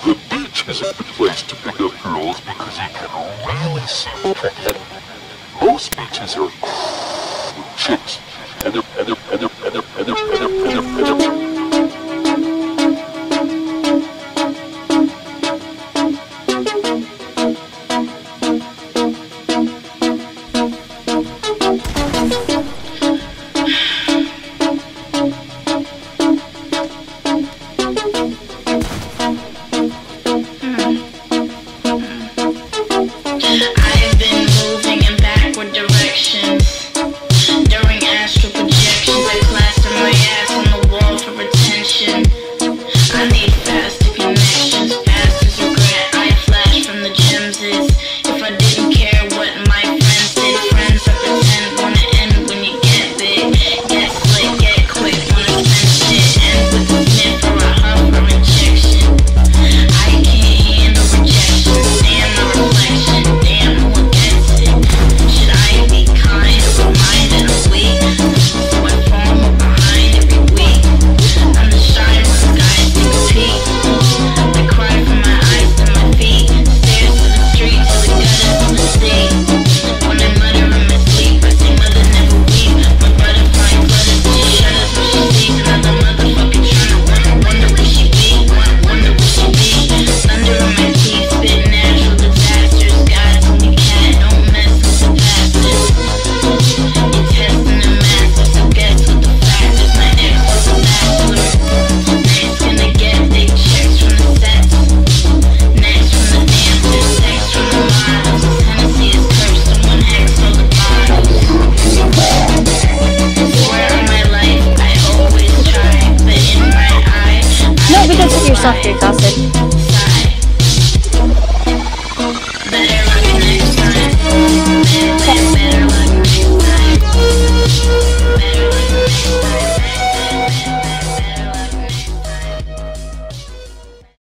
The beach is a good place to pick up girls because you can really see them. Most beaches are with chicks, and they're